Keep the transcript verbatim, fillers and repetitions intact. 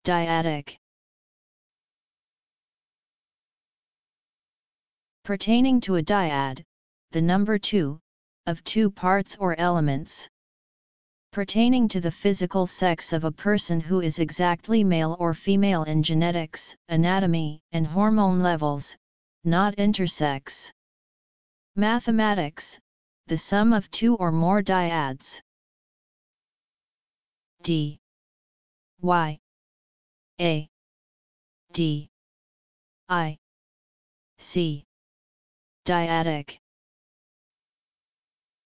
Dyadic. Pertaining to a dyad, the number two, of two parts or elements. Pertaining to the physical sex of a person who is exactly male or female in genetics, anatomy, and hormone levels, not intersex. Mathematics, the sum of two or more dyads. D Y A D I C. Dyadic.